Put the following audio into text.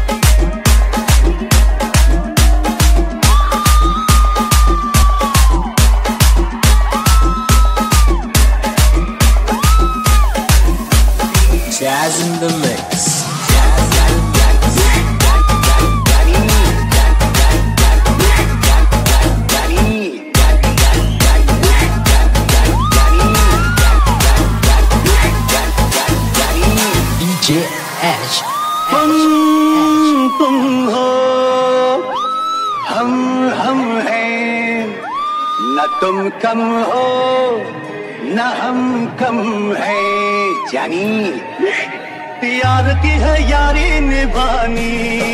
Jazz in the mix. DJ Ash. तुम हो हम हैं न तुम कम हो न हम कम हैं जानी यार की है यारी निभानी